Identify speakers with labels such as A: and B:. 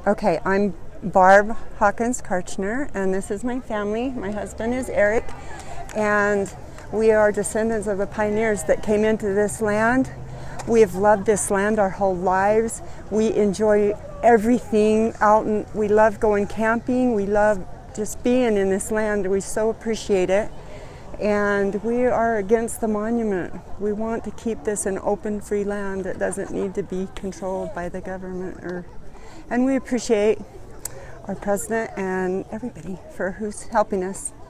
A: Okay, I'm Barb Hawkins Karchner, and this is my family. My husband is Eric, and we are descendants of the pioneers that came into this land. We have loved this land our whole lives. We enjoy everything out, and we love going camping. We love just being in this land. We so appreciate it. And we are against the monument. We want to keep this an open, free land that doesn't need to be controlled by the government. And we appreciate our president and everybody for who's helping us.